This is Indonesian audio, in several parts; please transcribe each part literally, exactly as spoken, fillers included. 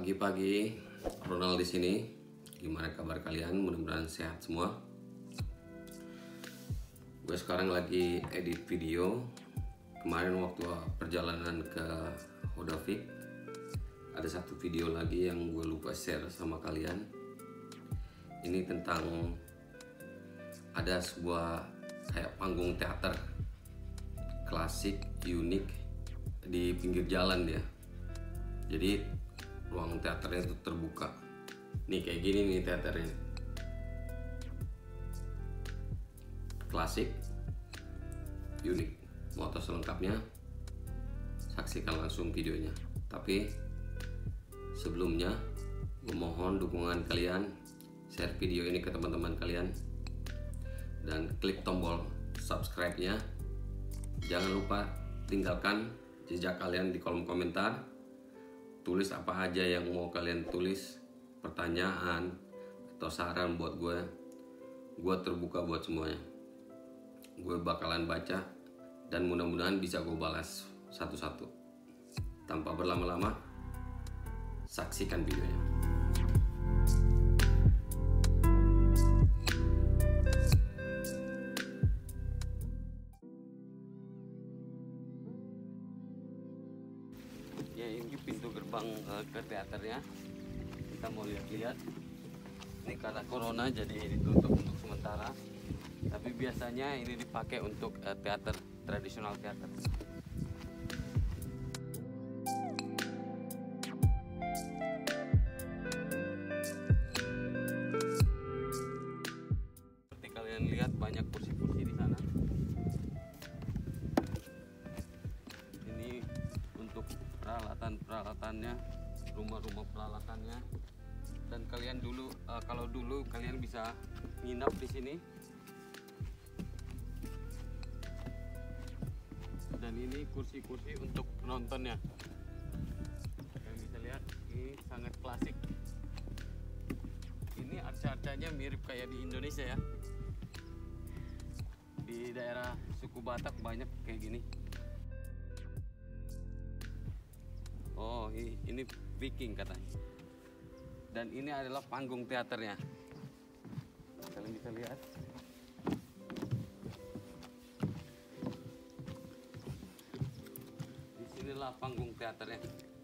Pagi-pagi, Ronald di sini. Gimana kabar kalian? Mudah-mudahan sehat semua. Gue sekarang lagi edit video. Kemarin waktu perjalanan ke Hodavik, ada satu video lagi yang gue lupa share sama kalian. Ini tentang ada sebuah kayak panggung teater klasik, unik di pinggir jalan dia. Jadi ruang teaternya itu terbuka. Nih kayak gini nih teaternya. Klasik, unik. Mau tahu selengkapnya? Saksikan langsung videonya. Tapi sebelumnya, gue mohon dukungan kalian, share video ini ke teman-teman kalian, dan klik tombol subscribe-nya. Jangan lupa tinggalkan jejak kalian di kolom komentar. Tulis apa aja yang mau kalian tulis, pertanyaan atau saran buat gue. Gue terbuka buat semuanya. Gue bakalan baca dan mudah-mudahan bisa gue balas satu-satu. Tanpa berlama-lama, saksikan videonya. Ya, ini pintu gerbang uh, ke teaternya. Kita mau lihat-lihat. Ini karena corona jadi ditutup untuk sementara. Tapi biasanya ini dipakai untuk uh, teater, tradisional teater. Seperti kalian lihat, banyak kursi-kursi di sana. Ini untuk peralatan-peralatannya, rumah-rumah peralatannya. Dan kalian dulu, uh, kalau dulu kalian bisa nginap di sini. Dan ini kursi-kursi untuk penontonnya. Kalian bisa lihat, ini sangat klasik. Ini arca-arcanya mirip kayak di Indonesia ya. Di daerah suku Batak banyak kayak gini. Oh, ini Viking katanya. Dan ini adalah panggung teaternya. Kalian bisa lihat. Disinilah panggung teaternya.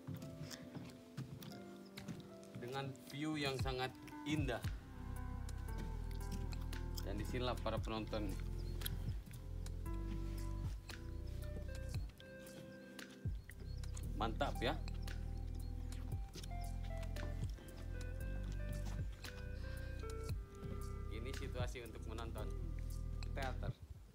Dengan view yang sangat indah. Dan disinilah para penonton. Mantap ya. Ini situasi untuk menonton teater.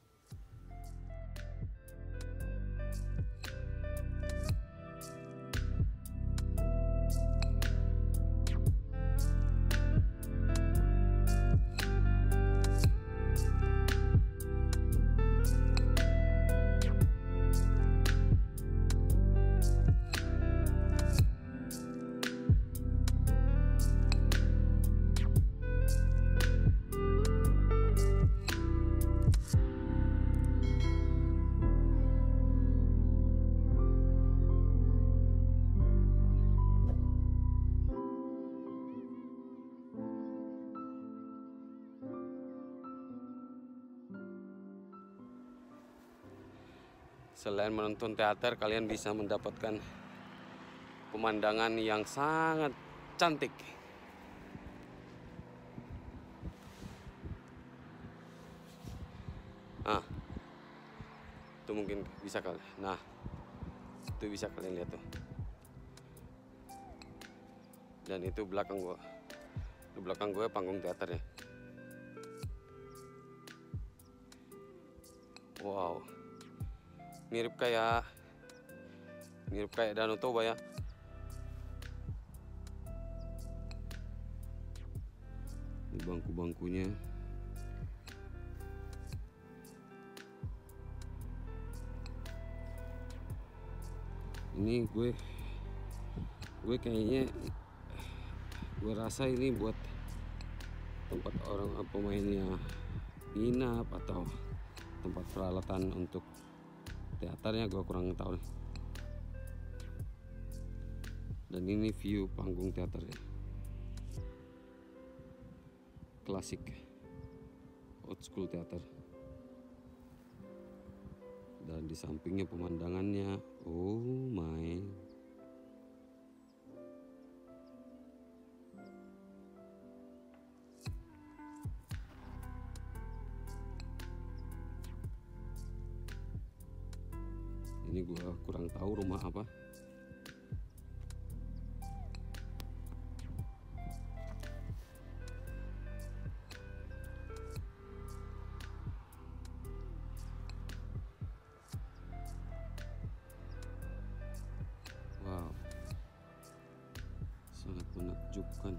Selain menonton teater, kalian bisa mendapatkan pemandangan yang sangat cantik. Ah, itu mungkin bisa kalian. Nah, itu bisa kalian lihat tuh. Dan itu belakang gua. Di belakang gue panggung teaternya. Wow. Mirip kayak mirip kayak Danau Toba ya. Ini bangku-bangkunya. Ini gue gue kayaknya gue rasa ini buat tempat orang pemainnya nginap atau tempat peralatan untuk teaternya, gue kurang tahu. Dan ini view panggung teaternya, klasik, old school teater. Dan di sampingnya pemandangannya, oh my. Ini gua kurang tahu rumah apa. Wow, sangat menakjubkan.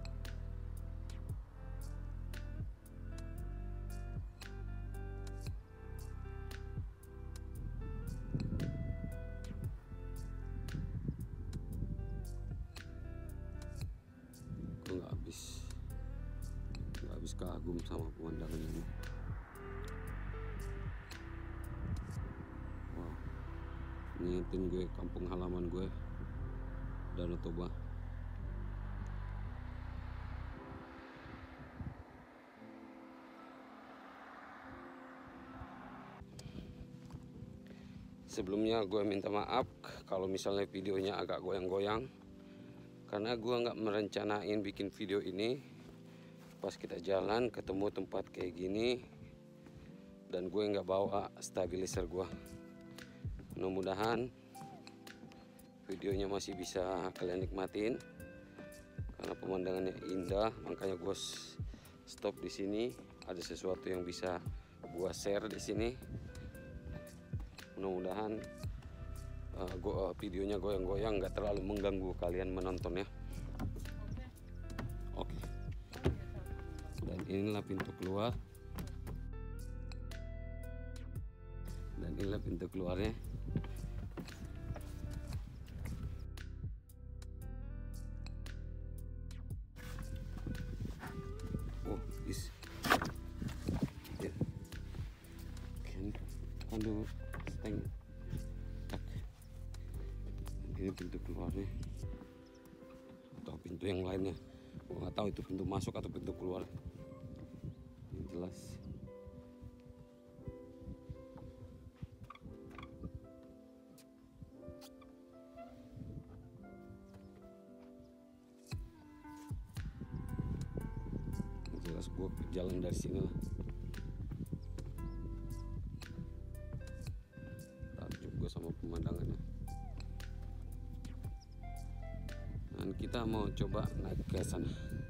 Gue nggak habis nggak habis kagum sama pemandangan ini. Wow, ngingetin gue kampung halaman gue, Danau Toba. Sebelumnya gue minta maaf kalau misalnya videonya agak goyang-goyang, karena gue nggak merencanain bikin video ini pas kita jalan ketemu tempat kayak gini, dan gue nggak bawa stabilizer gue. Mudah-mudahan videonya masih bisa kalian nikmatin karena pemandangannya indah. Makanya gue stop di sini. Ada sesuatu yang bisa gue share di sini. Mudah-mudahan uh, gua, uh, videonya goyang-goyang, nggak terlalu mengganggu kalian menonton ya. Oke. Dan inilah pintu keluar. Dan inilah pintu keluarnya. Oh, is. Ya. Kan, aduh. Steng. Tak. Ini pintu keluarnya atau pintu yang lainnya, gue nggak tahu itu pintu masuk atau pintu keluar. Yang jelas yang jelas gue jalan dari sini lah. Gue sama pemandangannya. Dan kita mau coba naik ke sana.